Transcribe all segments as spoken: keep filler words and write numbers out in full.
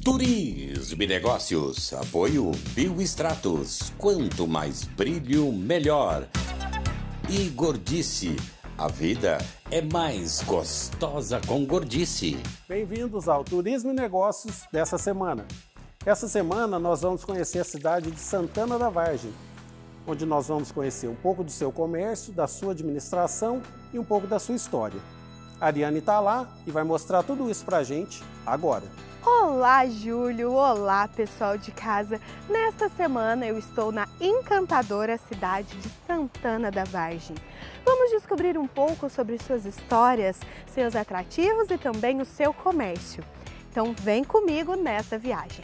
Turismo e Negócios. Apoio Bioextratos. Quanto mais brilho, melhor. E Gordice. A vida é mais gostosa com Gordice. Bem-vindos ao Turismo e Negócios dessa semana. Essa semana nós vamos conhecer a cidade de Santana da Vargem, onde nós vamos conhecer um pouco do seu comércio, da sua administração e um pouco da sua história. A Ariane está lá e vai mostrar tudo isso pra gente agora. Olá, Júlio! Olá, pessoal de casa! Nesta semana eu estou na encantadora cidade de Santana da Vargem. Vamos descobrir um pouco sobre suas histórias, seus atrativos e também o seu comércio. Então vem comigo nessa viagem!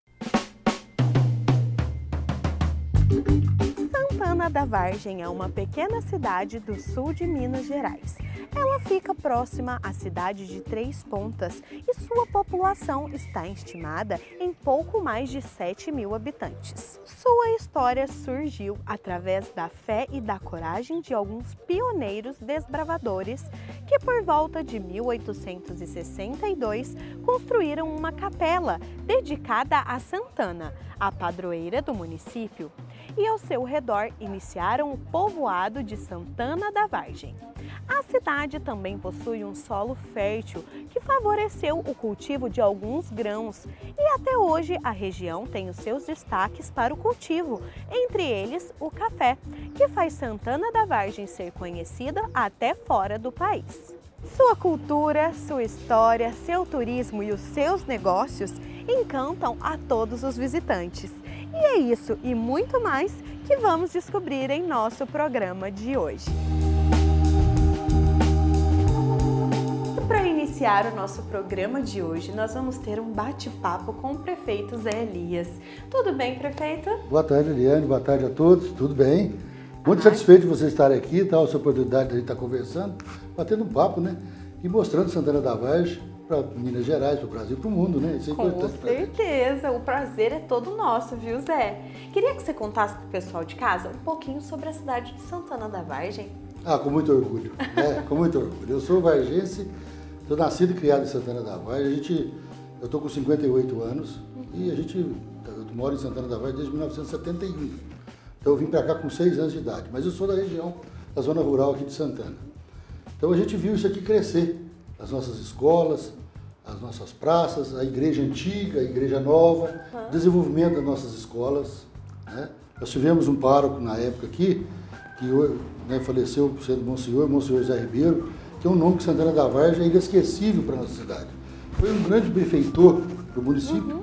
Santana da Vargem é uma pequena cidade do sul de Minas Gerais. Ela fica próxima à cidade de Três Pontas e sua população está estimada em pouco mais de sete mil habitantes. Sua história surgiu através da fé e da coragem de alguns pioneiros desbravadores que, por volta de mil oitocentos e sessenta e dois, construíram uma capela dedicada a Santana, a padroeira do município, e ao seu redor iniciaram o povoado de Santana da Vargem. A cidade também possui um solo fértil que favoreceu o cultivo de alguns grãos e até hoje a região tem os seus destaques para o cultivo, entre eles o café, que faz Santana da Vargem ser conhecida até fora do país. Sua cultura, sua história, seu turismo e os seus negócios encantam a todos os visitantes. E é isso e muito mais que vamos descobrir em nosso programa de hoje. Para iniciar o nosso programa de hoje, nós vamos ter um bate-papo com o prefeito Zé Elias. Tudo bem, prefeito? Boa tarde, Eliane. Boa tarde a todos. Tudo bem? Muito ah, satisfeito de vocês estarem aqui, tá? Essa oportunidade de a gente estar conversando, batendo um papo, né? E mostrando Santana da Vargem para Minas Gerais, para o Brasil, para o mundo, né? Isso é Com importante. Com certeza, o prazer é todo nosso, viu, Zé? Queria que você contasse para o pessoal de casa um pouquinho sobre a cidade de Santana da Vargem. Ah, com muito orgulho, né? Com muito orgulho. Eu sou vargense, sou nascido e criado em Santana da Vargem. A gente, eu estou com cinquenta e oito anos uhum. e a gente, eu moro em Santana da Vargem desde mil novecentos e setenta e um. Então eu vim para cá com seis anos de idade, mas eu sou da região, da zona rural aqui de Santana. Então a gente viu isso aqui crescer, as nossas escolas, as nossas praças, a igreja antiga, a igreja nova, uhum. o desenvolvimento das nossas escolas. Né? Nós tivemos um pároco na época aqui, que né, faleceu sendo Monsenhor, Monsenhor Zé Ribeiro, que é um nome que Santana da Vargem é inesquecível para a nossa cidade. Foi um grande benfeitor do município uhum.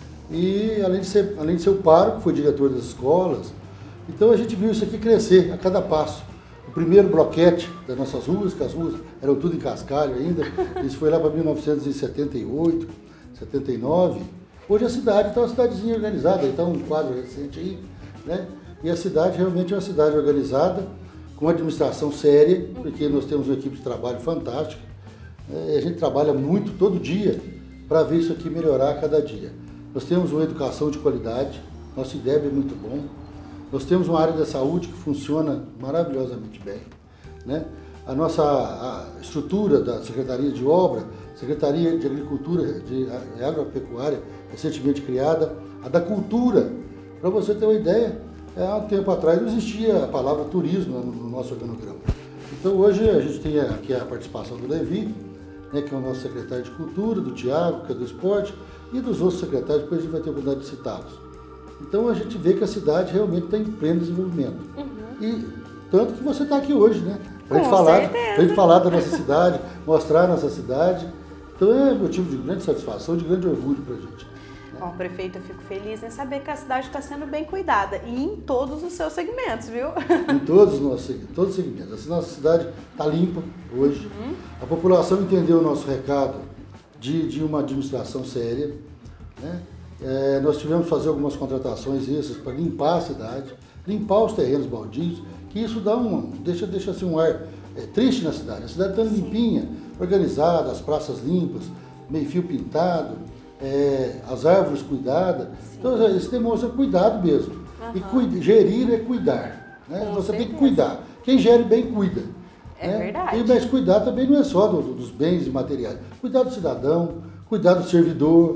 e além de, ser, além de ser o pároco, foi diretor das escolas. Então a gente viu isso aqui crescer a cada passo. O primeiro bloquete das nossas ruas, que as ruas eram tudo em cascalho ainda, isso foi lá para mil novecentos e setenta e oito, setenta e nove. Hoje a cidade está uma cidadezinha organizada, está um quadro recente aí, né? E a cidade realmente é uma cidade organizada, com uma administração séria, porque nós temos uma equipe de trabalho fantástica. É, a gente trabalha muito todo dia para ver isso aqui melhorar a cada dia. Nós temos uma educação de qualidade, nosso I D E B é muito bom. Nós temos uma área da saúde que funciona maravilhosamente bem. Né? A nossa a estrutura da Secretaria de Obra, Secretaria de Agricultura de Agropecuária, recentemente criada, a da Cultura. Para você ter uma ideia, há um tempo atrás não existia a palavra turismo no nosso organograma. Então hoje a gente tem aqui a participação do Levi, né, que é o nosso secretário de Cultura, do Tiago, que é do Esporte, e dos outros secretários, depois a gente vai ter a oportunidade de citá-los. Então a gente vê que a cidade realmente está em pleno desenvolvimento. Uhum. E tanto que você está aqui hoje, né? Para a gente falar, pra gente falar da nossa cidade, mostrar a nossa cidade. Então é motivo de grande satisfação, de grande orgulho para a gente. Bom, prefeito, eu fico feliz em saber que a cidade está sendo bem cuidada e em todos os seus segmentos, viu? Em todos os nossos todos os segmentos. A nossa cidade está limpa hoje. Uhum. A população entendeu o nosso recado de, de uma administração séria, né? É, nós tivemos que fazer algumas contratações extras para limpar a cidade, limpar os terrenos baldios, que isso dá um, deixa, deixa assim, um ar é, triste na cidade. A cidade está limpinha, organizada, as praças limpas, meio fio pintado, é, as árvores cuidadas. Sim. Então isso demonstra cuidado mesmo. Uhum. E cuida, gerir é cuidar. Né? Você certeza. Tem que cuidar. Quem gere bem, cuida. É né? verdade. E, mas cuidar também não é só do, dos bens e materiais. Cuidar do cidadão, cuidar do servidor.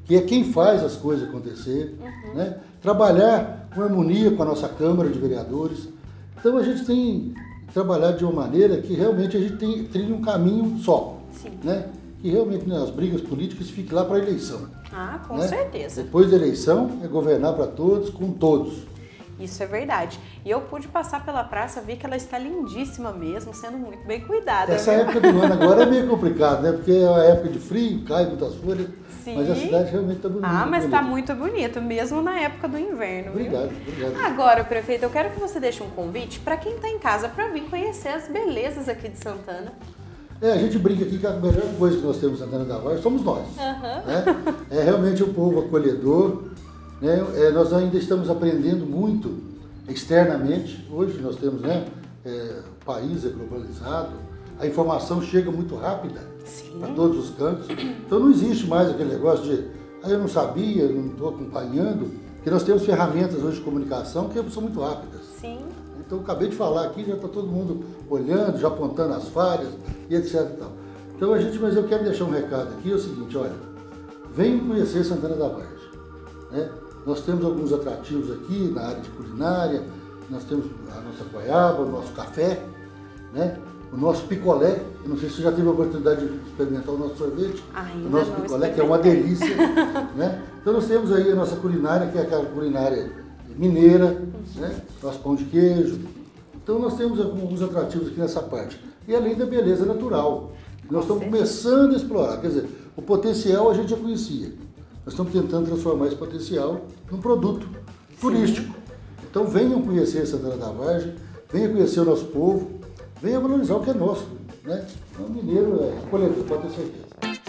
que é quem faz as coisas acontecer, uhum. né? Trabalhar com harmonia com a nossa Câmara de Vereadores. Então a gente tem trabalhado de uma maneira que realmente a gente tem, trilha um caminho só, Sim. né? Que realmente né, as brigas políticas fiquem lá para a eleição. Ah, com né? certeza. Depois da eleição é governar para todos, com todos. Isso é verdade. E eu pude passar pela praça, vi que ela está lindíssima mesmo, sendo muito bem cuidada. Essa viu? época do ano agora é meio complicado, né? Porque é a época de frio, cai muitas folhas, Sim. mas a cidade realmente está bonita. Ah, mas está bonita. muito bonito, mesmo na época do inverno, obrigado, viu? Obrigado. Agora, prefeito, eu quero que você deixe um convite para quem está em casa para vir conhecer as belezas aqui de Santana. É, a gente brinca aqui que a melhor coisa que nós temos em Santana da Vargem somos nós. Uhum. Né? É realmente o povo acolhedor. Né? É, nós ainda estamos aprendendo muito externamente. Hoje nós temos, né, é, o país é globalizado, a informação chega muito rápida a todos os cantos. Então não existe mais aquele negócio de ah, eu não sabia, eu não estou acompanhando, porque nós temos ferramentas hoje de comunicação que são muito rápidas. Sim. Então eu acabei de falar aqui, já está todo mundo olhando, já apontando as falhas e etc e tal. Então a gente, mas eu quero deixar um recado aqui, é o seguinte, olha, venham conhecer Santana da Vargem, né? Nós temos alguns atrativos aqui na área de culinária, nós temos a nossa goiaba, o nosso café, né? O nosso picolé, eu não sei se você já teve a oportunidade de experimentar o nosso sorvete, Ainda o nosso não picolé, que é uma delícia, né? Então nós temos aí a nossa culinária, que é aquela culinária mineira, uhum. né? Nosso pão de queijo. Então nós temos alguns atrativos aqui nessa parte. E além da beleza natural, nós estamos começando a explorar, quer dizer, o potencial a gente já conhecia. Nós estamos tentando transformar esse potencial num produto turístico. Sim. Então venham conhecer Santana da Vargem, venham conhecer o nosso povo, venham valorizar o que é nosso, né? O mineiro é acolhedor, pode ter certeza.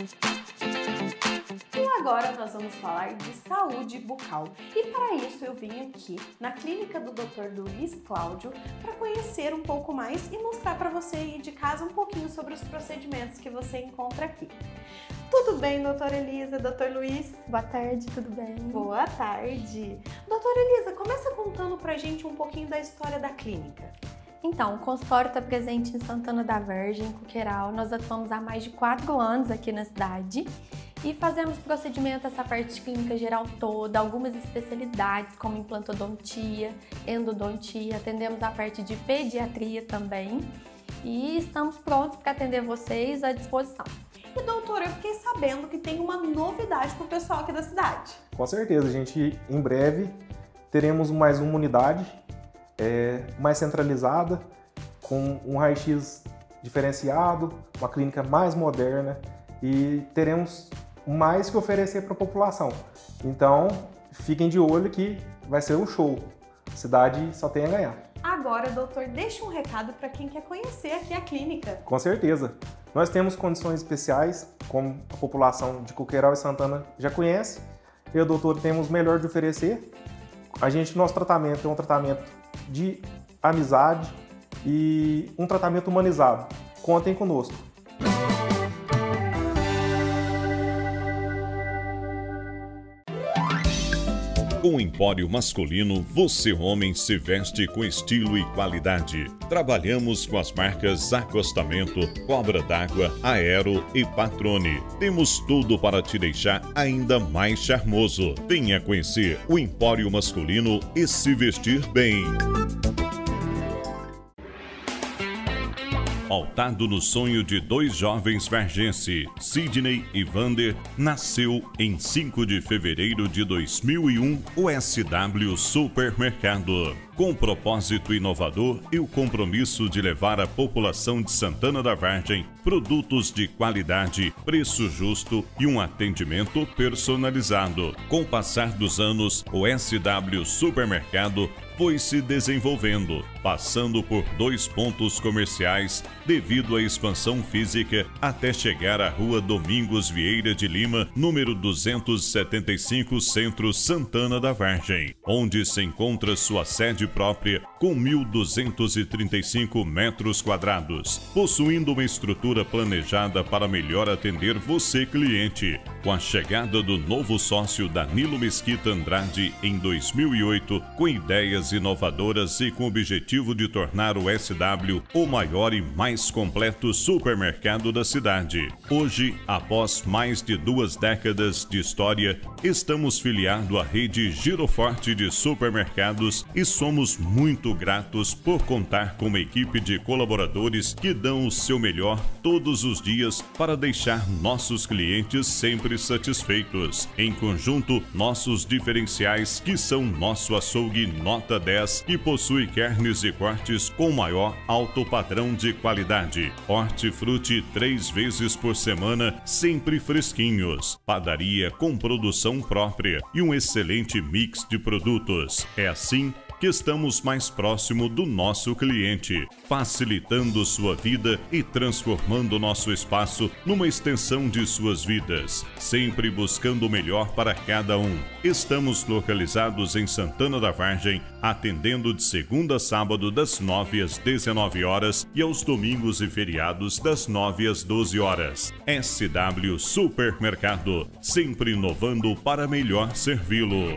E agora nós vamos falar de saúde bucal. E para isso eu vim aqui na clínica do doutor Luiz Cláudio para conhecer um pouco mais e mostrar para você aí de casa um pouquinho sobre os procedimentos que você encontra aqui. Tudo bem, doutora Elisa, doutor Luiz? Boa tarde, tudo bem? Boa tarde. Doutora Elisa, começa contando pra gente um pouquinho da história da clínica. Então, o consultório está presente em Santana da Vargem, Coqueiral. Nós atuamos há mais de quatro anos aqui na cidade e fazemos procedimento, essa parte de clínica geral toda, algumas especialidades como implantodontia, endodontia, atendemos a parte de pediatria também e estamos prontos para atender vocês à disposição. E doutora, eu fiquei sabendo que tem uma novidade para o pessoal aqui da cidade. Com certeza, a gente em breve teremos mais uma unidade é, mais centralizada, com um raio-x diferenciado, uma clínica mais moderna e teremos mais que oferecer para a população. Então, fiquem de olho que vai ser um show. A cidade só tem a ganhar. Agora, doutor, deixa um recado para quem quer conhecer aqui a clínica. Com certeza. Nós temos condições especiais, como a população de Coqueiral e Santana já conhece. Eu, doutor, temos melhor de oferecer. A gente, nosso tratamento é um tratamento de amizade e um tratamento humanizado. Contem conosco. Com o Empório Masculino, você homem se veste com estilo e qualidade. Trabalhamos com as marcas Acostamento, Cobra d'Água, Aero e Patrone. Temos tudo para te deixar ainda mais charmoso. Venha conhecer o Empório Masculino e se vestir bem. Pautado no sonho de dois jovens vargenses, Sidney e Vander, nasceu em cinco de fevereiro de dois mil e um o S W Supermercado. Com o propósito inovador e o compromisso de levar à população de Santana da Vargem produtos de qualidade, preço justo e um atendimento personalizado. Com o passar dos anos, o S W Supermercado foi se desenvolvendo, passando por dois pontos comerciais devido à expansão física até chegar à Rua Domingos Vieira de Lima, número duzentos e setenta e cinco, Centro, Santana da Vargem, onde se encontra sua sede sede própria com mil duzentos e trinta e cinco metros quadrados, possuindo uma estrutura planejada para melhor atender você, cliente. Com a chegada do novo sócio Danilo Mesquita Andrade em dois mil e oito, com ideias inovadoras e com o objetivo de tornar o S W o maior e mais completo supermercado da cidade. Hoje, após mais de duas décadas de história, estamos filiados à rede Giroforte de supermercados e somos muito gratos por contar com uma equipe de colaboradores que dão o seu melhor todos os dias para deixar nossos clientes sempre satisfeitos. Em conjunto, nossos diferenciais, que são nosso açougue nota dez, que possui carnes e cortes com maior alto padrão de qualidade, hortifruti três vezes por semana, sempre fresquinhos, padaria com produção própria e um excelente mix de produtos. É assim que estamos mais próximo do nosso cliente, facilitando sua vida e transformando nosso espaço numa extensão de suas vidas, sempre buscando o melhor para cada um. Estamos localizados em Santana da Vargem, atendendo de segunda a sábado das nove às dezenove horas e aos domingos e feriados das nove às doze horas. S W Supermercado, sempre inovando para melhor servi-lo.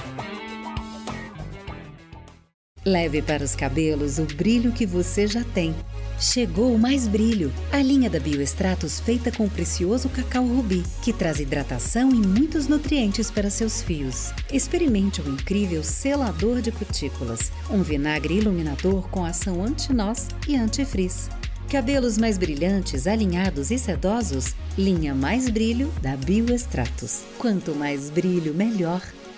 Leve para os cabelos o brilho que você já tem. Chegou o Mais Brilho, a linha da Bioextratos feita com o precioso cacau rubi, que traz hidratação e muitos nutrientes para seus fios. Experimente o incrível selador de cutículas, um vinagre iluminador com ação anti-nós e anti-frizz. Cabelos mais brilhantes, alinhados e sedosos? Linha Mais Brilho da Bioextratos. Quanto mais brilho, melhor.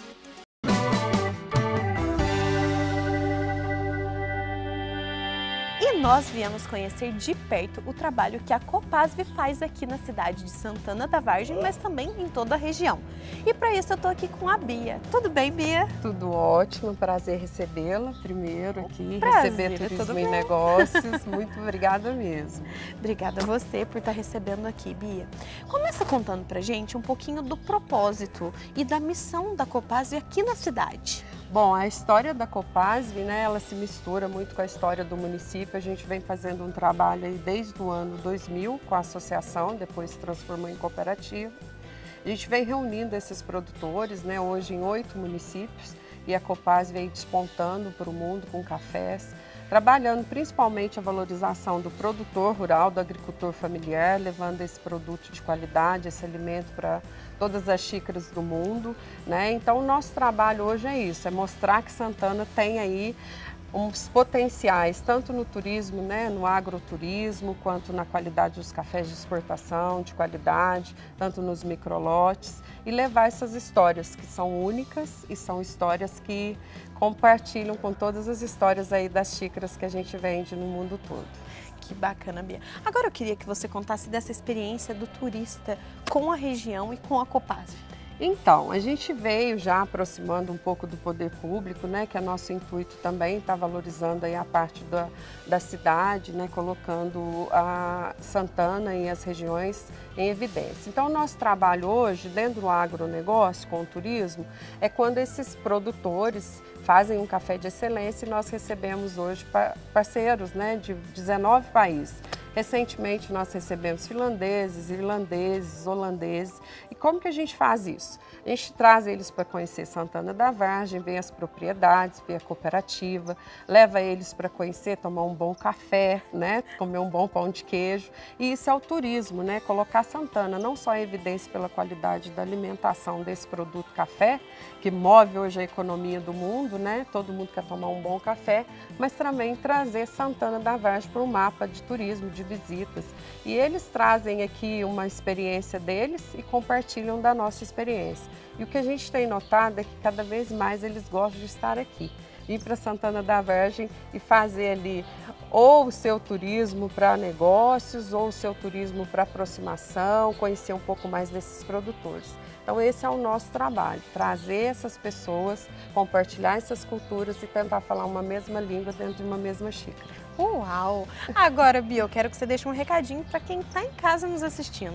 Nós viemos conhecer de perto o trabalho que a Copasve faz aqui na cidade de Santana da Vargem, mas também em toda a região. E para isso eu estou aqui com a Bia. Tudo bem, Bia? Tudo ótimo, prazer recebê-la primeiro aqui, prazer, receber Turismo e Negócios. Muito obrigada mesmo. Obrigada a você por estar recebendo aqui, Bia. Começa contando pra gente um pouquinho do propósito e da missão da Copasve aqui na cidade. Bom, a história da Copasve, né, ela se mistura muito com a história do município. A gente vem fazendo um trabalho aí desde o ano dois mil com a associação, depois se transformou em cooperativa. A gente vem reunindo esses produtores, né, hoje em oito municípios, e a Copasve vem despontando para o mundo com cafés, trabalhando principalmente a valorização do produtor rural, do agricultor familiar, levando esse produto de qualidade, esse alimento para todas as xícaras do mundo, né? Então, o nosso trabalho hoje é isso, é mostrar que Santana tem aí uns potenciais, tanto no turismo, né, no agroturismo, quanto na qualidade dos cafés de exportação, de qualidade, tanto nos microlotes, e levar essas histórias que são únicas e são histórias que compartilham com todas as histórias aí das xícaras que a gente vende no mundo todo. Que bacana, Bia. Agora eu queria que você contasse dessa experiência do turista com a região e com a Copasve. Então, a gente veio já aproximando um pouco do poder público, né, que é nosso intuito também, está valorizando aí a parte da, da cidade, né, colocando a Santana e as regiões em evidência. Então, o nosso trabalho hoje, dentro do agronegócio, com o turismo, é quando esses produtores fazem um café de excelência e nós recebemos hoje parceiros, né, de dezenove países. Recentemente nós recebemos finlandeses, irlandeses, holandeses. E como que a gente faz isso? A gente traz eles para conhecer Santana da Vargem, vê as propriedades, vê a cooperativa, leva eles para conhecer, tomar um bom café, né? Comer um bom pão de queijo. E isso é o turismo, né? Colocar Santana não só em evidência pela qualidade da alimentação desse produto café, que move hoje a economia do mundo, né? Todo mundo quer tomar um bom café, mas também trazer Santana da Vargem para um mapa de turismo, de visitas. E eles trazem aqui uma experiência deles e compartilham da nossa experiência. E o que a gente tem notado é que cada vez mais eles gostam de estar aqui. Ir para Santana da Vargem e fazer ali ou o seu turismo para negócios ou o seu turismo para aproximação, conhecer um pouco mais desses produtores. Então esse é o nosso trabalho, trazer essas pessoas, compartilhar essas culturas e tentar falar uma mesma língua dentro de uma mesma xícara. Uau! Agora, Bia, eu quero que você deixe um recadinho para quem está em casa nos assistindo.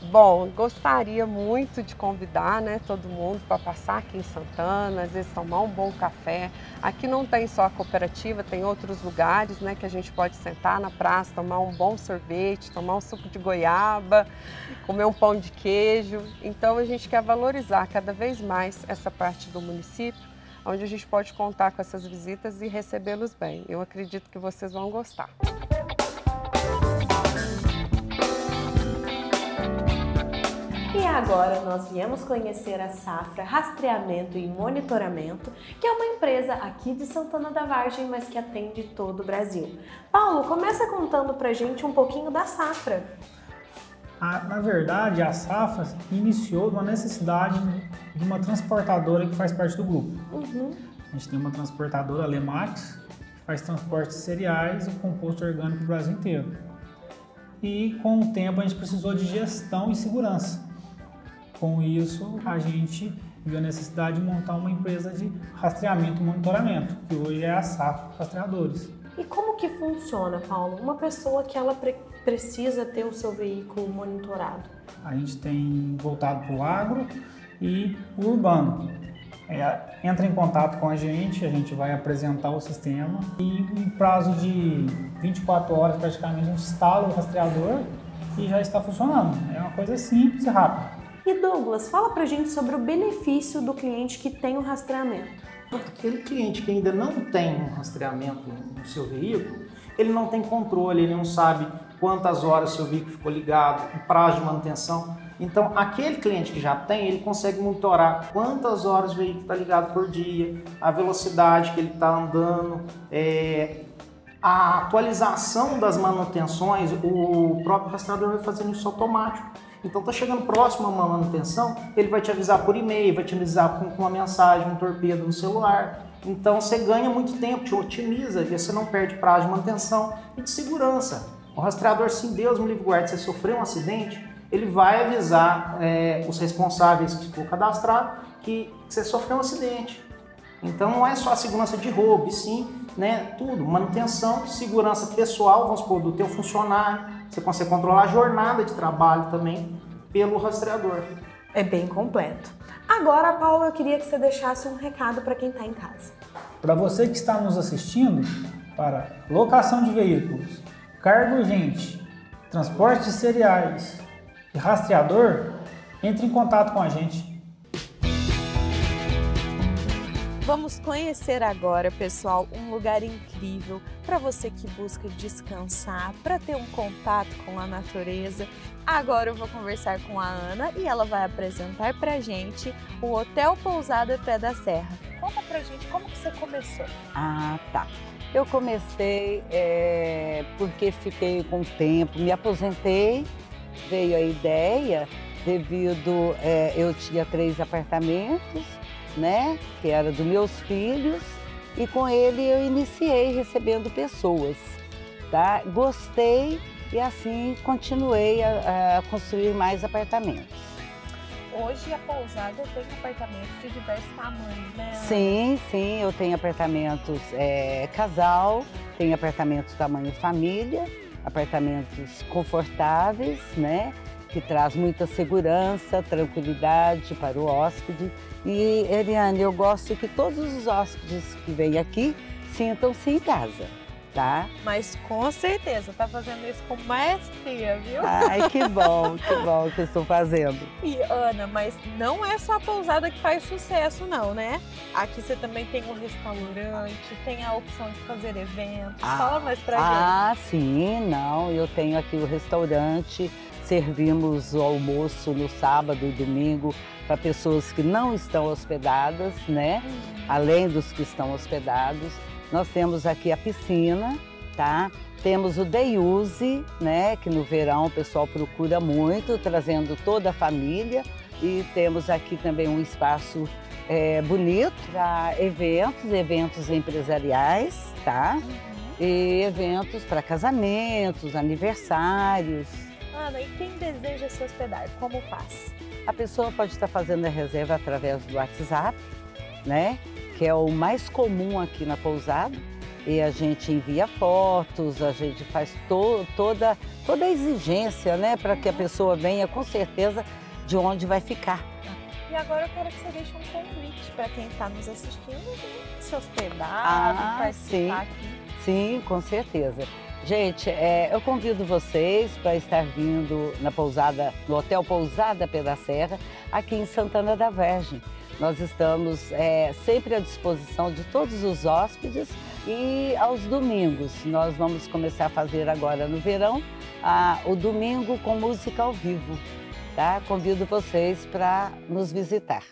Bom, gostaria muito de convidar, né, todo mundo para passar aqui em Santana, às vezes tomar um bom café. Aqui não tem só a cooperativa, tem outros lugares, né, que a gente pode sentar na praça, tomar um bom sorvete, tomar um suco de goiaba, comer um pão de queijo. Então a gente quer valorizar cada vez mais essa parte do município, onde a gente pode contar com essas visitas e recebê-los bem. Eu acredito que vocês vão gostar. E agora nós viemos conhecer a Safra Rastreamento e Monitoramento, que é uma empresa aqui de Santana da Vargem, mas que atende todo o Brasil. Paulo, começa contando pra gente um pouquinho da Safra. Ah, na verdade, a Safra iniciou uma necessidade de uma transportadora que faz parte do grupo. Uhum. A gente tem uma transportadora, a Lemax, que faz transporte de cereais e composto orgânico do Brasil inteiro. E com o tempo a gente precisou de gestão e segurança. Com isso, a gente viu a necessidade de montar uma empresa de rastreamento e monitoramento, que hoje é a Safra Rastreadores. E como que funciona, Paulo? Uma pessoa que ela pre precisa ter o seu veículo monitorado. A gente tem voltado para o agro e o urbano. É, entra em contato com a gente, a gente vai apresentar o sistema e em prazo de vinte e quatro horas praticamente a gente instala o rastreador e já está funcionando. É uma coisa simples e rápida. E Douglas, fala pra gente sobre o benefício do cliente que tem o rastreamento. Aquele cliente que ainda não tem um rastreamento no seu veículo, ele não tem controle, ele não sabe quantas horas o seu veículo ficou ligado, o prazo de manutenção. Então, aquele cliente que já tem, ele consegue monitorar quantas horas o veículo está ligado por dia, a velocidade que ele está andando, é, a atualização das manutenções, o próprio rastreador vai fazendo isso automático. Então está chegando próximo a uma manutenção, ele vai te avisar por e-mail, vai te avisar com uma mensagem, um torpedo no celular. Então você ganha muito tempo, te otimiza e você não perde prazo de manutenção e de segurança. O rastreador, se Deus me livre guarde, se você sofreu um acidente, ele vai avisar é, os responsáveis que for cadastrado que você sofreu um acidente. Então não é só a segurança de roubo, e sim, né, tudo, manutenção, segurança pessoal, vamos supor, do teu funcionário. Você consegue controlar a jornada de trabalho também pelo rastreador. É bem completo. Agora, Paulo, eu queria que você deixasse um recado para quem está em casa. Para você que está nos assistindo, para locação de veículos, carga urgente, transporte de cereais e rastreador, entre em contato com a gente. Vamos conhecer agora, pessoal, um lugar incrível para você que busca descansar, para ter um contato com a natureza. Agora eu vou conversar com a Ana e ela vai apresentar para a gente o Hotel Pousada Pé da Serra. Conta pra gente como que você começou. Ah, tá. Eu comecei é, porque fiquei com tempo, me aposentei, veio a ideia devido, é, eu tinha três apartamentos, né, que era dos meus filhos, e com ele eu iniciei recebendo pessoas, tá? Gostei e assim continuei a, a construir mais apartamentos. Hoje a pousada tem apartamentos de diversos tamanhos, né? Sim, sim, eu tenho apartamentos é, casal, tenho apartamentos tamanho família, apartamentos confortáveis, né? Que traz muita segurança, tranquilidade para o hóspede. E, Eliane, eu gosto que todos os hóspedes que vêm aqui sintam-se em casa, tá? Mas com certeza, tá fazendo isso com maestria, viu? Ai, que bom, que bom que eu estou fazendo. E, Ana, mas não é só a pousada que faz sucesso, não, né? Aqui você também tem um restaurante, tem a opção de fazer eventos. Ah, fala mais pra gente. Ah, sim, não, eu tenho aqui o restaurante. Servimos o almoço no sábado e domingo para pessoas que não estão hospedadas, né? Uhum. Além dos que estão hospedados. Nós temos aqui a piscina, tá? Temos o day use, né? Que no verão o pessoal procura muito, trazendo toda a família. E temos aqui também um espaço é, bonito para eventos, eventos empresariais, tá? Uhum. E eventos para casamentos, aniversários. Ana, e quem deseja se hospedar, como faz? A pessoa pode estar fazendo a reserva através do WhatsApp, né? Que é o mais comum aqui na pousada. e a gente envia fotos, a gente faz to, toda, toda a exigência, né, para que a pessoa venha com certeza de onde vai ficar. E agora eu quero que você deixe um convite para quem está nos assistindo e se hospedar, ah, participar sim, aqui. Sim, com certeza. Gente, é, eu convido vocês para estar vindo na pousada, no Hotel Pousada Pé da Serra, aqui em Santana da Vargem. Nós estamos é, sempre à disposição de todos os hóspedes e aos domingos. Nós vamos começar a fazer agora no verão a, o domingo com música ao vivo. Tá? Convido vocês para nos visitar.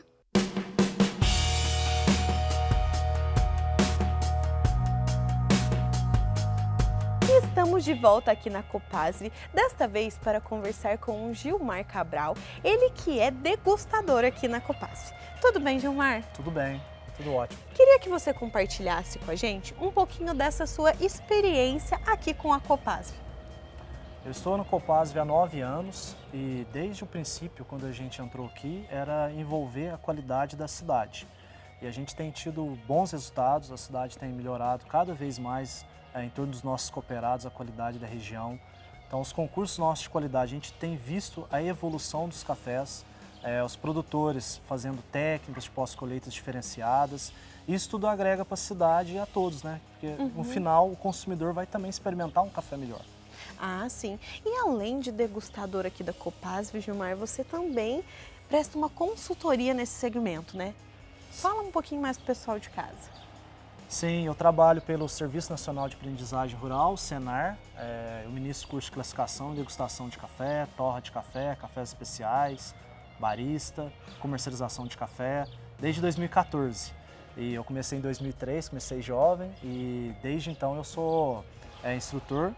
Estamos de volta aqui na Copasve, desta vez para conversar com o Gilmar Cabral, ele que é degustador aqui na Copasve. Tudo bem, Gilmar? Tudo bem, tudo ótimo. Queria que você compartilhasse com a gente um pouquinho dessa sua experiência aqui com a Copasve. Eu estou na Copasve há nove anos e desde o princípio, quando a gente entrou aqui, era envolver a qualidade da cidade. E a gente tem tido bons resultados, a cidade tem melhorado cada vez mais é, em torno dos nossos cooperados, a qualidade da região. Então, os concursos nossos de qualidade, a gente tem visto a evolução dos cafés, é, os produtores fazendo técnicas de pós-colheitas diferenciadas. Isso tudo agrega para a cidade e a todos, né? Porque uhum. no final o consumidor vai também experimentar um café melhor. Ah, sim. E além de degustador aqui da Copasve, Gilmar, você também presta uma consultoria nesse segmento, né? Fala um pouquinho mais para o pessoal de casa. Sim, eu trabalho pelo Serviço Nacional de Aprendizagem Rural, Senar. É, eu ministro curso de classificação e degustação de café, torra de café, cafés especiais, barista, comercialização de café, desde dois mil e quatorze. E eu comecei em dois mil e três, comecei jovem e desde então eu sou é, instrutor.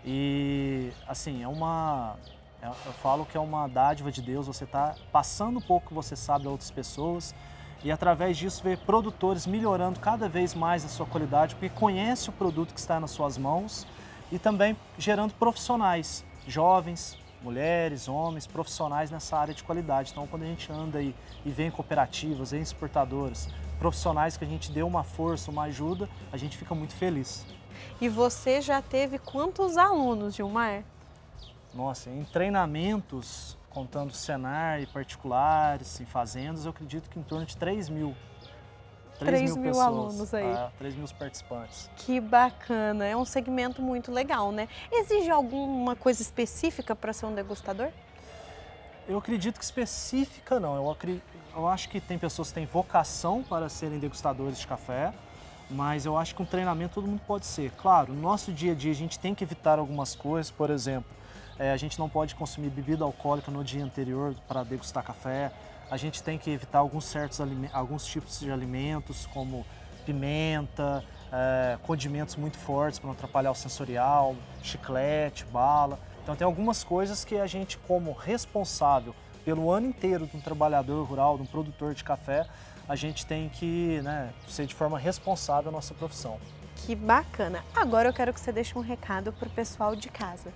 E assim, é uma, eu falo que é uma dádiva de Deus, você está passando um pouco que você sabe a outras pessoas e através disso ver produtores melhorando cada vez mais a sua qualidade, porque conhece o produto que está nas suas mãos e também gerando profissionais, jovens, mulheres, homens, profissionais nessa área de qualidade. Então quando a gente anda aí e vem em cooperativas, em exportadoras, profissionais que a gente deu uma força, uma ajuda, a gente fica muito feliz. E você já teve quantos alunos, Gilmar? Nossa, em treinamentos, contando Senar e particulares, em fazendas, eu acredito que em torno de três mil. três mil alunos aí. É, três mil participantes. Que bacana, é um segmento muito legal, né? Exige alguma coisa específica para ser um degustador? Eu acredito que específica não, eu, acredito, eu acho que tem pessoas que têm vocação para serem degustadores de café, mas eu acho que um treinamento todo mundo pode ser. Claro, no nosso dia a dia a gente tem que evitar algumas coisas, por exemplo, é, a gente não pode consumir bebida alcoólica no dia anterior para degustar café, a gente tem que evitar alguns certos alguns tipos de alimentos, como pimenta, é, condimentos muito fortes para não atrapalhar o sensorial, chiclete, bala. Então tem algumas coisas que a gente, como responsável pelo ano inteiro de um trabalhador rural, de um produtor de café, a gente tem que, né, ser de forma responsável a nossa profissão. Que bacana! Agora eu quero que você deixe um recado para o pessoal de casa.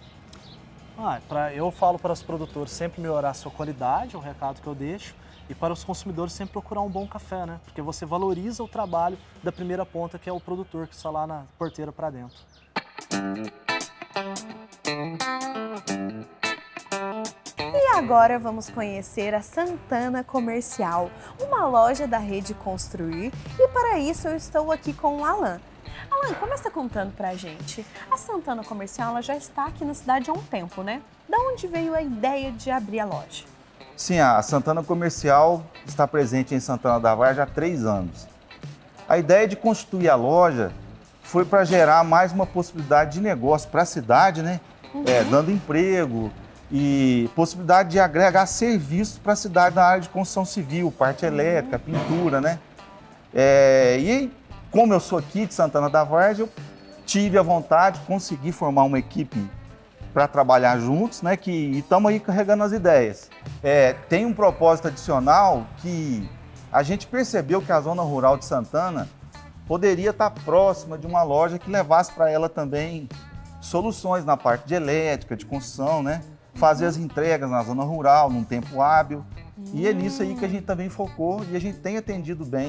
Ah, pra, eu falo para os produtores sempre melhorar a sua qualidade, é o recado que eu deixo, e para os consumidores sempre procurar um bom café, né? Porque você valoriza o trabalho da primeira ponta, que é o produtor, que está lá na porteira para dentro. E agora vamos conhecer a Santana Comercial, uma loja da rede Construir, e para isso eu estou aqui com o Alan. Alan, começa contando pra gente. A Santana Comercial ela já está aqui na cidade há um tempo, né? Da onde veio a ideia de abrir a loja? Sim, a Santana Comercial está presente em Santana da Vargem há três anos. A ideia de constituir a loja foi para gerar mais uma possibilidade de negócio para a cidade, né? Uhum. É, dando emprego e possibilidade de agregar serviços para a cidade na área de construção civil, parte uhum. elétrica, pintura, né? É, e como eu sou aqui de Santana da Vargem, eu tive a vontade de conseguir formar uma equipe para trabalhar juntos, né? Que estamos aí carregando as ideias. É, tem um propósito adicional que a gente percebeu que a zona rural de Santana poderia estar próxima de uma loja que levasse para ela também soluções na parte de elétrica, de construção, né? Fazer as entregas na zona rural, num tempo hábil. E é nisso aí que a gente também focou e a gente tem atendido bem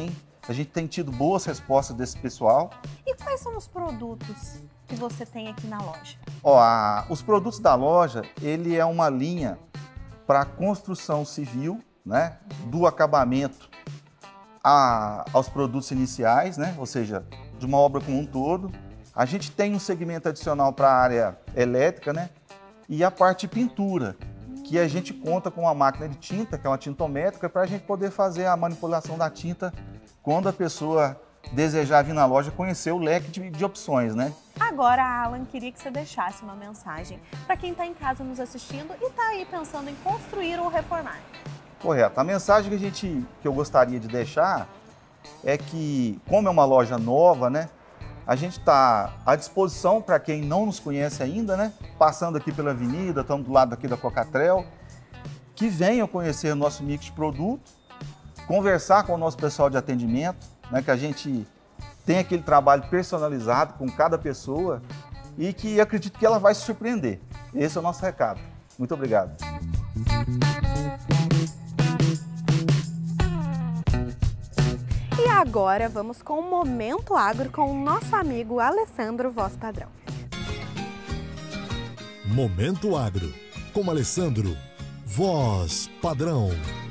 A gente tem tido boas respostas desse pessoal. E quais são os produtos que você tem aqui na loja? Ó, a, os produtos da loja, ele é uma linha para construção civil, né? Do acabamento a, aos produtos iniciais, né? Ou seja, de uma obra como um todo. A gente tem um segmento adicional para a área elétrica, né? E a parte de pintura, que a gente conta com uma máquina de tinta, que é uma tintométrica, para a gente poder fazer a manipulação da tinta quando a pessoa desejar vir na loja conhecer o leque de, de opções, né? Agora, Alan, queria que você deixasse uma mensagem para quem está em casa nos assistindo e está aí pensando em construir ou reformar. Correto. A mensagem que, a gente, que eu gostaria de deixar é que, como é uma loja nova, né? A gente está à disposição para quem não nos conhece ainda, né? Passando aqui pela avenida, estamos do lado aqui da Cocatrel, que venham conhecer o nosso mix de produto, conversar com o nosso pessoal de atendimento, né? Que a gente tem aquele trabalho personalizado com cada pessoa e que acredito que ela vai se surpreender. Esse é o nosso recado. Muito obrigado. E agora vamos com o Momento Agro com o nosso amigo Alessandro Voz Padrão. Momento Agro com Alessandro Voz Padrão.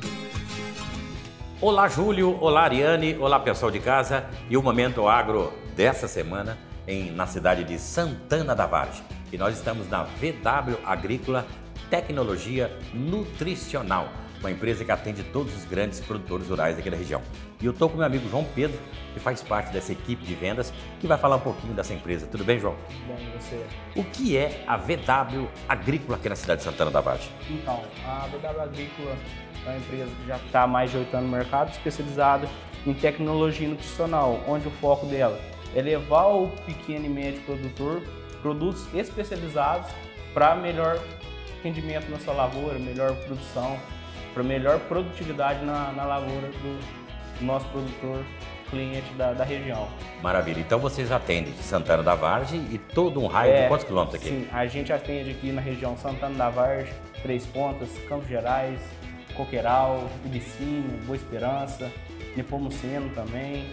Olá, Júlio. Olá, Ariane. Olá, pessoal de casa. E o Momento Agro dessa semana em, na cidade de Santana da Vargem. E nós estamos na V W Agrícola Tecnologia Nutricional, uma empresa que atende todos os grandes produtores rurais aqui da região. E eu estou com meu amigo João Pedro, que faz parte dessa equipe de vendas, que vai falar um pouquinho dessa empresa. Tudo bem, João? Bom, e você? O que é a V W Agrícola aqui na cidade de Santana da Vargem? Então, a V W Agrícola é uma empresa que já está há mais de oito anos no mercado, especializada em tecnologia nutricional, onde o foco dela é levar o pequeno e médio produtor produtos especializados para melhor rendimento na sua lavoura, melhor produção, para melhor produtividade na, na lavoura do nosso produtor cliente da, da região. Maravilha. Então vocês atendem de Santana da Vargem e todo um raio é, de quantos quilômetros aqui? Sim, a gente atende aqui na região Santana da Vargem, Três Pontas, Campos Gerais, Coqueiral, Ibicínio, Boa Esperança, Nepomuceno também.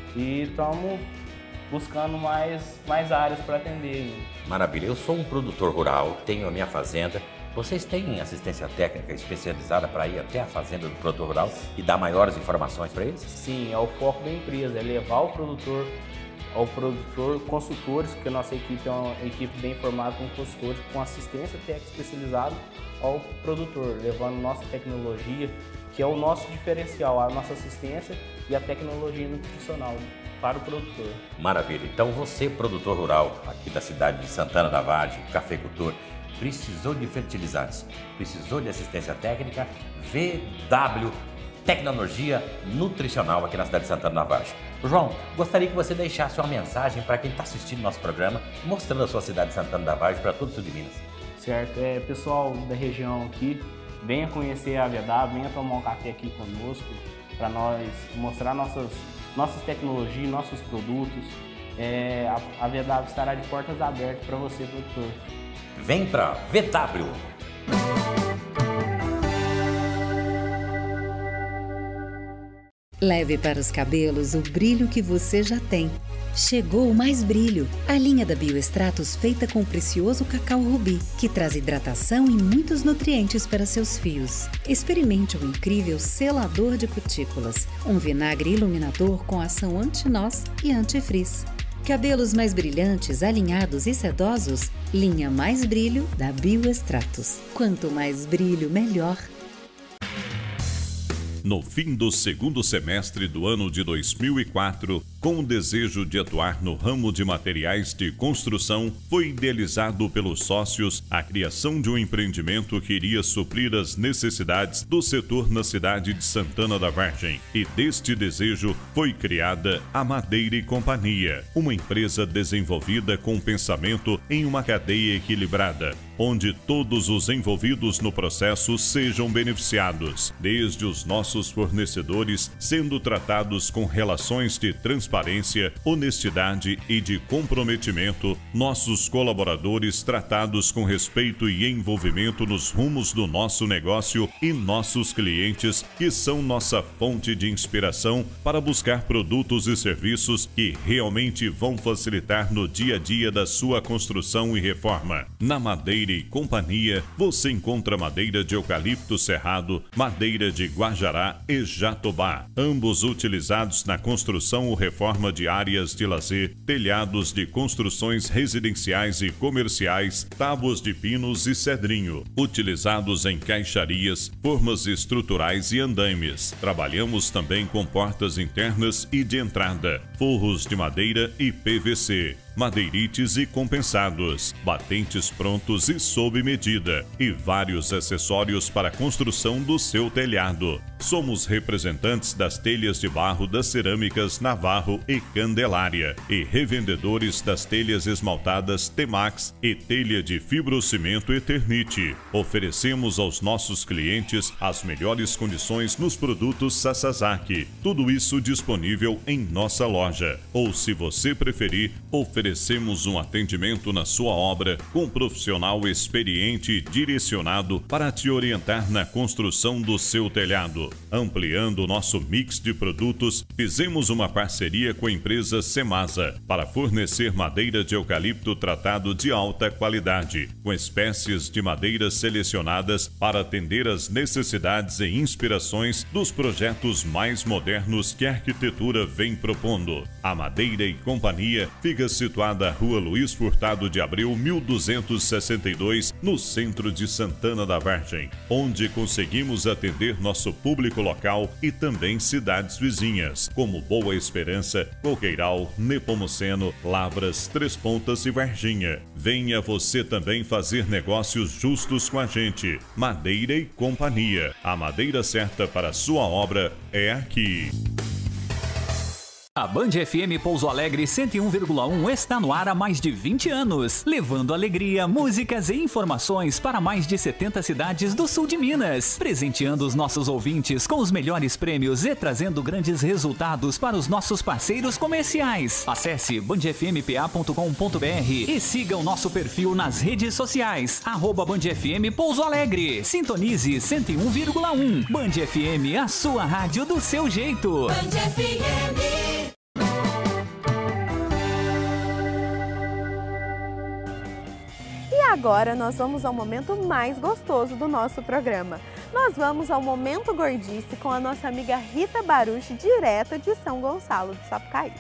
E estamos buscando mais, mais áreas para atender. Maravilha. Eu sou um produtor rural, tenho a minha fazenda. Vocês têm assistência técnica especializada para ir até a fazenda do produtor rural e dar maiores informações para eles? Sim, é o foco da empresa, é levar o produtor ao produtor, consultores, porque a nossa equipe é uma equipe bem formada com consultores, com assistência técnica especializada ao produtor, levando nossa tecnologia, que é o nosso diferencial, a nossa assistência e a tecnologia nutricional para o produtor. Maravilha. Então você, produtor rural aqui da cidade de Santana da Vargem, cafeicultor, precisou de fertilizantes, precisou de assistência técnica, V W Tecnologia Nutricional aqui na cidade de Santana da Vargem. João, gostaria que você deixasse uma mensagem para quem está assistindo nosso programa, mostrando a sua cidade de Santana da Vargem para todo o sul de Minas. Certo, é, pessoal da região aqui, venha conhecer a V W, venha tomar um café aqui conosco, para nós mostrar nossas, nossas tecnologias, nossos produtos. É, a, a V W estará de portas abertas para você, produtor. Vem para V W! Leve para os cabelos o brilho que você já tem. Chegou o Mais Brilho, a linha da Bioextratos feita com o precioso cacau rubi, que traz hidratação e muitos nutrientes para seus fios. Experimente o incrível selador de cutículas, um vinagre iluminador com ação anti-nós e anti-frizz. Cabelos mais brilhantes, alinhados e sedosos? Linha Mais Brilho da Bioextratos. Quanto mais brilho, melhor. No fim do segundo semestre do ano de dois mil e quatro, com o desejo de atuar no ramo de materiais de construção, foi idealizado pelos sócios a criação de um empreendimento que iria suprir as necessidades do setor na cidade de Santana da Vargem. E deste desejo foi criada a Madeira e Companhia, uma empresa desenvolvida com pensamento em uma cadeia equilibrada, onde todos os envolvidos no processo sejam beneficiados, desde os nossos fornecedores sendo tratados com relações de transparência transparência, honestidade e de comprometimento, nossos colaboradores tratados com respeito e envolvimento nos rumos do nosso negócio e nossos clientes, que são nossa fonte de inspiração para buscar produtos e serviços que realmente vão facilitar no dia a dia da sua construção e reforma. Na Madeira e Companhia, você encontra madeira de eucalipto cerrado, madeira de guajará e jatobá, ambos utilizados na construção ou reforma de áreas de lazer, telhados de construções residenciais e comerciais, tábuas de pinos e cedrinho, utilizados em caixarias, formas estruturais e andaimes. Trabalhamos também com portas internas e de entrada, forros de madeira e P V C, madeirites e compensados, batentes prontos e sob medida e vários acessórios para a construção do seu telhado. Somos representantes das telhas de barro das cerâmicas Navarro e Candelária e revendedores das telhas esmaltadas Temax e telha de fibrocimento Eternite. Oferecemos aos nossos clientes as melhores condições nos produtos Sasazaki. Tudo isso disponível em nossa loja. Ou, se você preferir, oferecemos um atendimento na sua obra com um profissional experiente e direcionado para te orientar na construção do seu telhado. Ampliando o nosso mix de produtos, fizemos uma parceria com a empresa Semasa para fornecer madeira de eucalipto tratado de alta qualidade, com espécies de madeiras selecionadas para atender às necessidades e inspirações dos projetos mais modernos que a arquitetura vem propondo. A Madeira e Companhia fica situada na Rua Luiz Furtado de Abreu, mil duzentos e sessenta e dois, no centro de Santana da Vargem, onde conseguimos atender nosso público local e também cidades vizinhas, como Boa Esperança, Coqueiral, Nepomuceno, Lavras, Três Pontas e Varginha. Venha você também fazer negócios justos com a gente. Madeira e Companhia. A madeira certa para a sua obra é aqui. A Band F M Pouso Alegre cento e um vírgula um está no ar há mais de vinte anos, levando alegria, músicas e informações para mais de setenta cidades do sul de Minas, presenteando os nossos ouvintes com os melhores prêmios e trazendo grandes resultados para os nossos parceiros comerciais. Acesse band f m p a ponto com ponto b r e siga o nosso perfil nas redes sociais, arroba Band F M Pouso Alegre. Sintonize cento e um vírgula um. Band F M, a sua rádio do seu jeito. Band F M. Agora nós vamos ao momento mais gostoso do nosso programa. Nós vamos ao Momento Gordice com a nossa amiga Rita Baruch, direto de São Gonçalo do Sapucaí.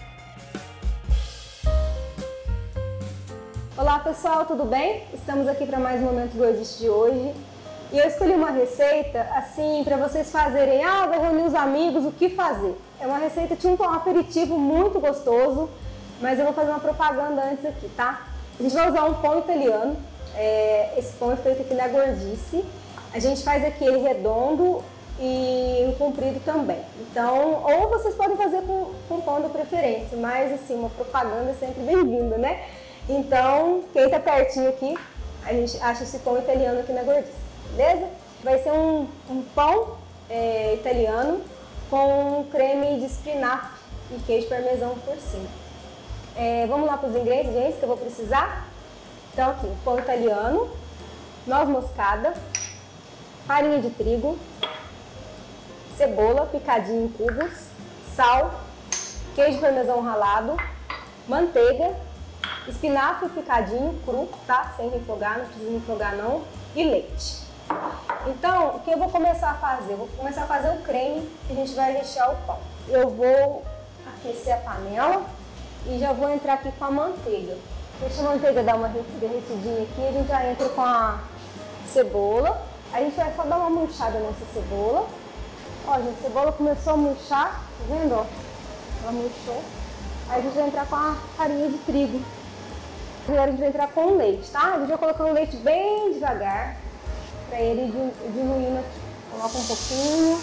Olá pessoal, tudo bem? Estamos aqui para mais um Momento Gordice de hoje. E eu escolhi uma receita assim para vocês fazerem, ah, vai reunir os amigos, o que fazer? É uma receita de um aperitivo muito gostoso, mas eu vou fazer uma propaganda antes aqui, tá? A gente vai usar um pão italiano. É, esse pão é feito aqui na Gordice. A gente faz aqui ele redondo e um comprido também. Então, ou vocês podem fazer com, com pão da preferência, mas assim, uma propaganda é sempre bem-vinda, né? Então, quem tá pertinho aqui, a gente acha esse pão italiano aqui na Gordice, beleza? Vai ser um, um pão é, italiano com creme de espinafre e queijo parmesão por cima. É, vamos lá para os ingredientes que eu vou precisar? Então aqui, pão italiano, noz moscada, farinha de trigo, cebola picadinha em cubos, sal, queijo parmesão ralado, manteiga, espinafre picadinho cru, tá? Sem refogar, não precisa refogar não, e leite. Então, o que eu vou começar a fazer? Eu vou começar a fazer o creme que a gente vai rechear o pão. Eu vou aquecer a panela e já vou entrar aqui com a manteiga. Deixa a manteiga dar uma derretidinha aqui, a gente já entra com a cebola. A gente vai só dar uma murchada nessa cebola. Ó, gente, a cebola começou a murchar, tá vendo? Ó, ela murchou. Aí a gente vai entrar com a farinha de trigo. Agora a gente vai entrar com o leite, tá? A gente vai colocando o leite bem devagar, pra ele diluindo aqui. Coloca um pouquinho.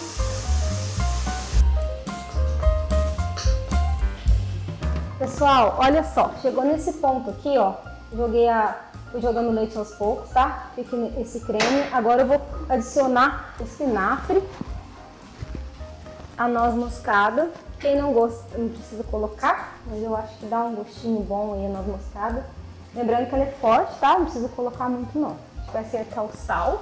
Pessoal, olha só, chegou nesse ponto aqui, ó, joguei a, fui jogando leite aos poucos, tá? Fica esse creme. Agora eu vou adicionar o espinafre. a noz moscada. Quem não gosta, não precisa colocar, mas eu acho que dá um gostinho bom aí a noz moscada. Lembrando que ela é forte, tá? Não precisa colocar muito não. A gente vai acertar o sal.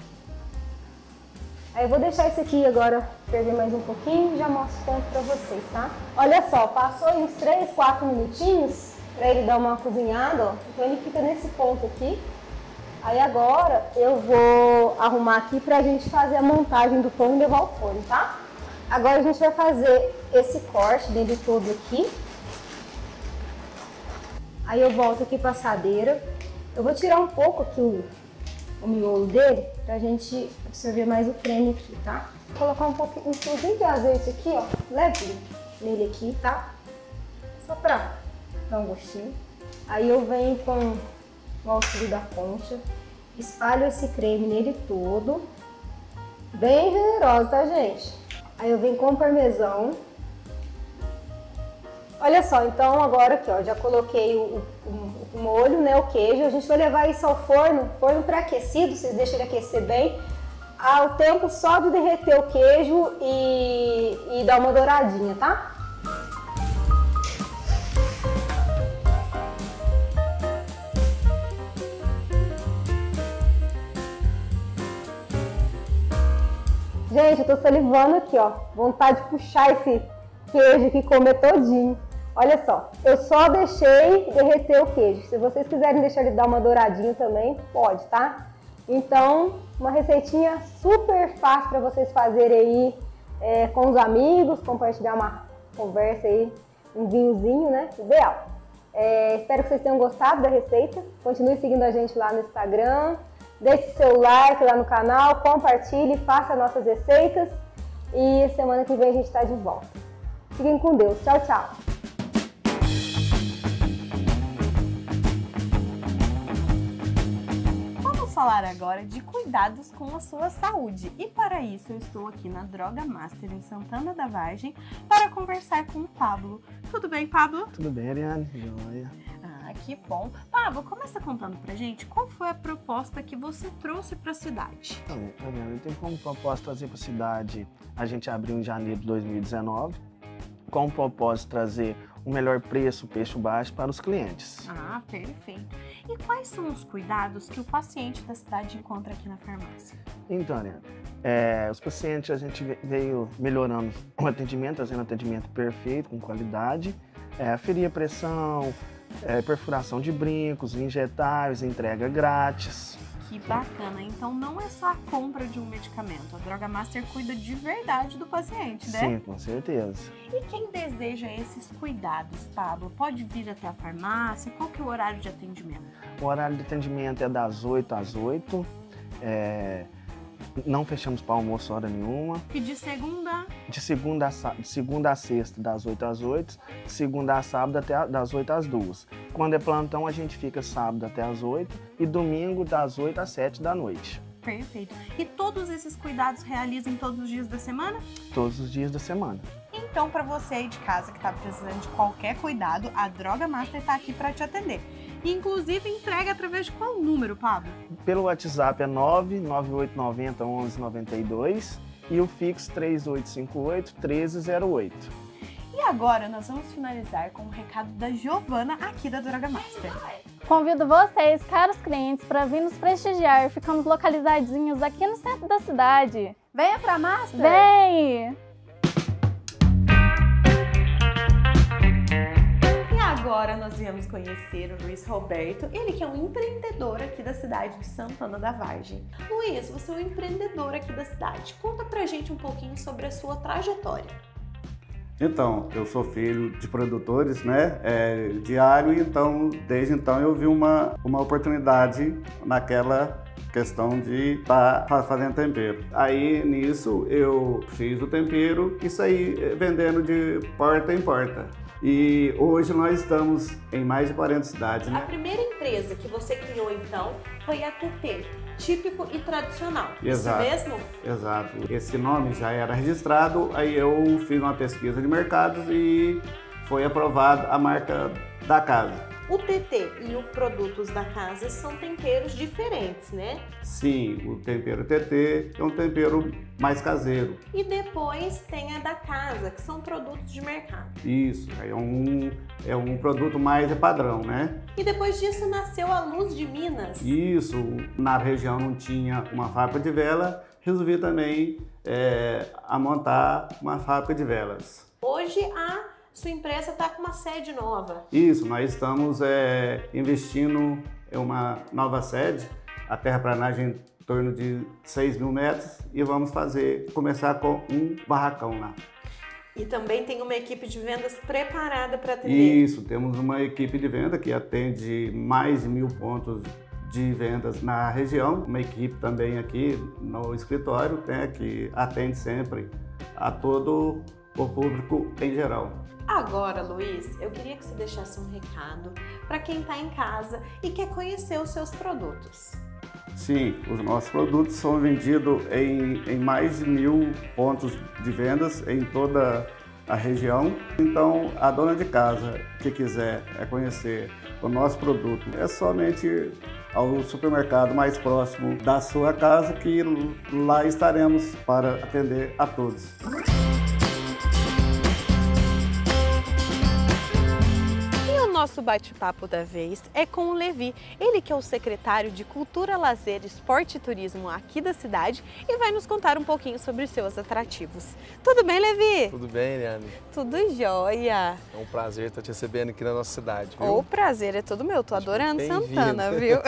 Aí eu vou deixar esse aqui agora ferver mais um pouquinho e já mostro o ponto pra vocês, tá? Olha só, passou aí uns três, quatro minutinhos pra ele dar uma cozinhada, ó. Então ele fica nesse ponto aqui. Aí agora eu vou arrumar aqui pra gente fazer a montagem do pão e levar ao forno, tá? Agora a gente vai fazer esse corte dele todo aqui. Aí eu volto aqui pra assadeira. Eu vou tirar um pouco aqui o, o miolo dele pra gente absorver mais o creme aqui, tá? Vou colocar um pouquinho, um fiozinho de azeite aqui, ó, levinho nele aqui, tá? Só pra dar um gostinho. Aí eu venho com o auxílio da concha, espalho esse creme nele todo. Bem generoso, tá, gente? Aí eu venho com o parmesão. Olha só, então agora aqui, ó, já coloquei o, o, o molho, né, o queijo. A gente vai levar isso ao forno, forno pré-aquecido, vocês deixam ele aquecer bem. Ao tempo só de derreter o queijo e, e dar uma douradinha, tá? Gente, eu tô salivando aqui, ó. Vontade de puxar esse queijo aqui e comer todinho. Olha só, eu só deixei derreter o queijo. Se vocês quiserem deixar ele dar uma douradinha também, pode, tá? Então, uma receitinha super fácil para vocês fazerem aí é, com os amigos, compartilhar uma conversa aí, um vinhozinho, né? Ideal. É, espero que vocês tenham gostado da receita. Continue seguindo a gente lá no Instagram. Deixe seu like lá no canal, compartilhe, faça nossas receitas. E semana que vem a gente está de volta. Fiquem com Deus. Tchau, tchau. Vamos falar agora de cuidados com a sua saúde. E para isso eu estou aqui na Droga Master em Santana da Vargem para conversar com o Pablo. Tudo bem, Pablo? Tudo bem, Ariane. Joia. Ah, que bom. Pablo, começa contando pra gente qual foi a proposta que você trouxe para a cidade. Então, Ariane, tem como proposta trazer para a cidade, a gente abriu em janeiro de dois mil e dezenove, com o propósito de trazer o melhor preço, preço baixo para os clientes. Ah, perfeito. E quais são os cuidados que o paciente da cidade encontra aqui na farmácia? Então, Ariane, é, os pacientes, a gente veio melhorando o atendimento, trazendo atendimento perfeito, com qualidade, é, aferir a pressão, é, perfuração de brincos, injetáveis, entrega grátis. Que bacana, então não é só a compra de um medicamento, a Droga Master cuida de verdade do paciente, né? Sim, com certeza. E quem deseja esses cuidados, Pablo, pode vir até a farmácia? Qual que é o horário de atendimento? O horário de atendimento é das oito às oito, é, não fechamos para almoço hora nenhuma. E de segunda? De segunda a, de segunda a sexta, das oito às oito, de segunda a sábado até a, das oito às duas. Quando é plantão, a gente fica sábado até às oito e domingo das oito às sete da noite. Perfeito. E todos esses cuidados realizam todos os dias da semana? Todos os dias da semana. Então, para você aí de casa que está precisando de qualquer cuidado, a Droga Master está aqui para te atender. Inclusive, entrega através de qual número, Pablo? Pelo WhatsApp é nove nove oito nove zero, onze nove dois e o fixo três oito cinco oito, um três zero oito. E agora nós vamos finalizar com o recado da Giovana aqui da Droga Master. Convido vocês, caros clientes, para vir nos prestigiar. Ficamos localizadinhos aqui no centro da cidade. Venha pra Master! Vem! Agora nós viemos conhecer o Luiz Roberto, ele que é um empreendedor aqui da cidade de Santana da Vargem. Luiz, você é um empreendedor aqui da cidade. Conta pra gente um pouquinho sobre a sua trajetória. Então, eu sou filho de produtores, né, é, diário, então desde então eu vi uma, uma oportunidade naquela questão de estar tá fazendo tempero. Aí nisso eu fiz o tempero e saí vendendo de porta em porta. E hoje nós estamos em mais de quarenta cidades, né? A primeira empresa que você criou então foi a T T, típico e tradicional. Exato. Isso mesmo? Exato. Esse nome já era registrado, aí eu fiz uma pesquisa de mercados e foi aprovada a marca da casa. O T T e os produtos da casa são temperos diferentes, né? Sim, o tempero T T é um tempero mais caseiro. E depois tem a da casa, que são produtos de mercado. Isso, é um, é um produto mais padrão, né? E depois disso nasceu a Luz de Minas. Isso, na região não tinha uma fábrica de vela, resolvi também é, a montar uma fábrica de velas. Hoje a sua empresa está com uma sede nova. Isso, nós estamos é, investindo em uma nova sede, a terraplanagem em torno de seis mil metros e vamos fazer, começar com um barracão lá. E também tem uma equipe de vendas preparada para atender. Isso, temos uma equipe de venda que atende mais de mil pontos de vendas na região. Uma equipe também aqui no escritório, né, que atende sempre a todo o público em geral. Agora, Luiz, eu queria que você deixasse um recado para quem está em casa e quer conhecer os seus produtos. Sim, os nossos produtos são vendidos em, em mais de mil pontos de vendas em toda a região. Então, a dona de casa que quiser conhecer o nosso produto, é somente ir ao supermercado mais próximo da sua casa, que lá estaremos para atender a todos. Nosso bate-papo da vez é com o Levi, ele que é o secretário de Cultura, Lazer, Esporte e Turismo aqui da cidade e vai nos contar um pouquinho sobre seus atrativos. Tudo bem, Levi? Tudo bem, Eliane? Tudo jóia. É um prazer estar te recebendo aqui na nossa cidade, viu? O prazer é todo meu, tô adorando Santana, viu?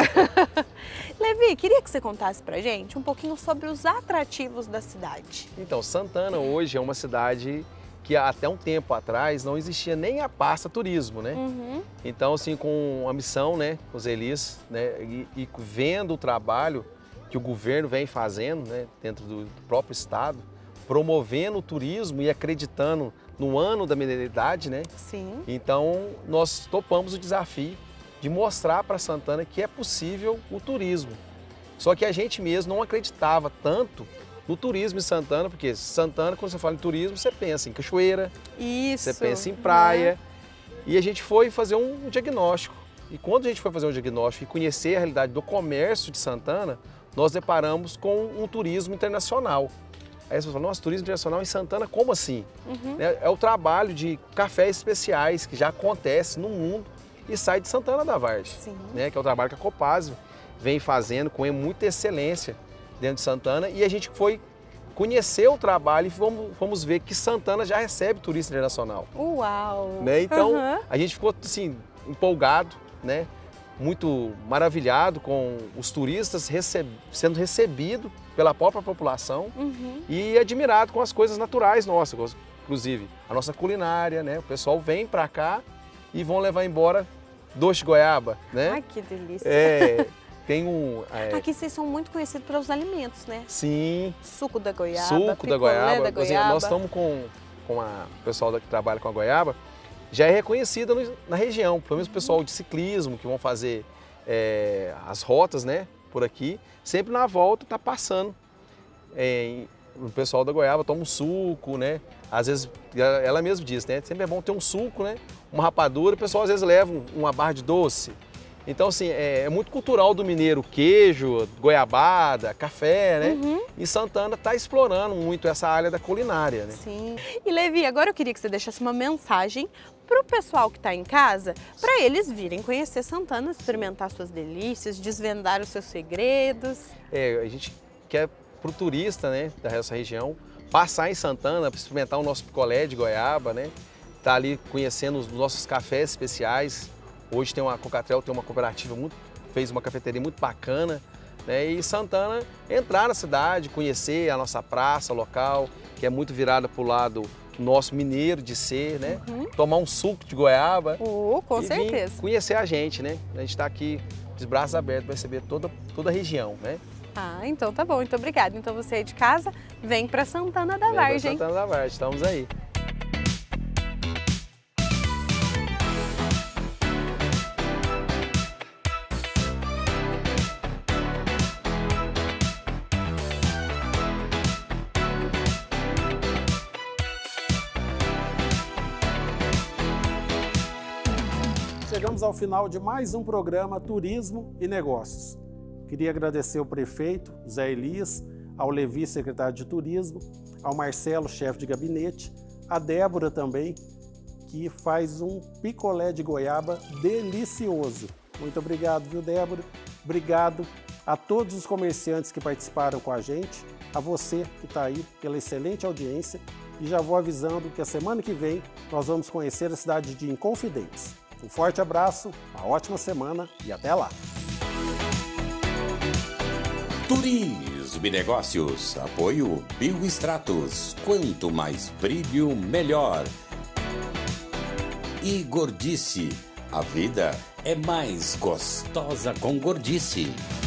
Levi, queria que você contasse pra gente um pouquinho sobre os atrativos da cidade. Então, Santana hoje é uma cidade que até um tempo atrás não existia nem a pasta turismo, né? Uhum. Então, assim, com a missão, né, com os Elis, né, e, e vendo o trabalho que o governo vem fazendo, né, dentro do próprio estado, promovendo o turismo e acreditando no ano da mineridade, né? Sim. Então, nós topamos o desafio de mostrar para Santana que é possível o turismo. Só que a gente mesmo não acreditava tanto no turismo em Santana, porque Santana, quando você fala em turismo, você pensa em cachoeira, Isso, você pensa em praia. Né? E a gente foi fazer um diagnóstico. E quando a gente foi fazer um diagnóstico e conhecer a realidade do comércio de Santana, nós deparamos com um turismo internacional. Aí você fala, nossa, turismo internacional em Santana, como assim? Uhum. É, é o trabalho de cafés especiais que já acontece no mundo e sai de Santana da Várzea, né? Que é o trabalho que a Copasa vem fazendo com muita excelência dentro de Santana, e a gente foi conhecer o trabalho e fomos, fomos ver que Santana já recebe turista internacional. Uau! Né? Então, uhum. a gente ficou assim, empolgado, né? Muito maravilhado com os turistas receb... sendo recebidos pela própria população uhum. e admirado com as coisas naturais nossas, inclusive a nossa culinária, né? O pessoal vem para cá e vão levar embora doce de goiaba, né? Ai, que delícia! É, tem um... É... Aqui vocês são muito conhecidos pelos alimentos, né? Sim. Suco da goiaba, Suco da goiaba. da goiaba. Nós estamos com, com a, o pessoal que trabalha com a goiaba, já é reconhecida no, na região, pelo menos o pessoal de ciclismo que vão fazer é, as rotas, né, por aqui, sempre na volta tá passando. É, o pessoal da goiaba toma um suco, né? Às vezes, ela mesma diz, né? Sempre é bom ter um suco, né? Uma rapadura, o pessoal às vezes leva uma barra de doce. Então, assim, é, é muito cultural do mineiro queijo, goiabada, café, né? Uhum. E Santana está explorando muito essa área da culinária, né? Sim. E Levi, agora eu queria que você deixasse uma mensagem para o pessoal que está em casa, para eles virem conhecer Santana, experimentar suas delícias, desvendar os seus segredos. É, a gente quer para o turista, né, dessa região, passar em Santana, para experimentar o nosso picolé de goiaba, né? Tá ali conhecendo os nossos cafés especiais. Hoje tem uma Cocatrel, tem uma cooperativa, muito, fez uma cafeteria muito bacana, né? E Santana entrar na cidade, conhecer a nossa praça local, que é muito virada para o lado nosso mineiro de ser, né? Uhum. Tomar um suco de goiaba. Oh, com e certeza. Vir conhecer a gente, né? A gente está aqui de braços abertos para receber toda, toda a região, né? Ah, então tá bom, muito obrigada. Então você aí de casa, vem para Santana da Vem pra Vargem. Santana da Vargem, estamos aí. chegamos ao final de mais um programa Turismo e Negócios. Queria agradecer ao prefeito, Zé Elias, ao Levi, secretário de Turismo, ao Marcelo, chefe de gabinete, a Débora também, que faz um picolé de goiaba delicioso. Muito obrigado, viu, Débora? Obrigado a todos os comerciantes que participaram com a gente, a você que está aí pela excelente audiência, e já vou avisando que a semana que vem nós vamos conhecer a cidade de Inconfidentes. Um forte abraço, uma ótima semana e até lá! Turismo e Negócios, apoio Biostratos, quanto mais brilho, melhor. E Gordice, a vida é mais gostosa com Gordice.